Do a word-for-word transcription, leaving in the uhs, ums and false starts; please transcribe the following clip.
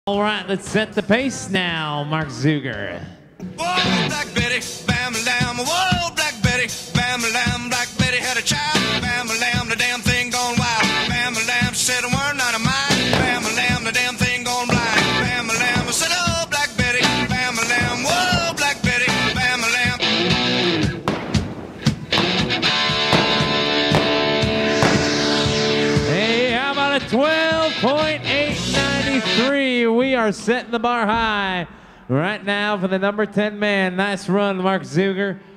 All right, let's set the pace now, Mark Zueger. Whoa, Black Betty, bam lamb. Whoa, Black Betty, bam lamb. Black Betty had a child, bam lamb. The damn thing gone wild. Bam lamb, she said a word not of mine. Bam lamb, the damn thing gone blind. Bam lamb, I said, oh, Black Betty, bam lamb. Whoa, Black Betty, bam lamb. Hey, how about a twelve point eight nine three? We are setting the bar high right now for the number ten man. Nice run, Mark Zueger.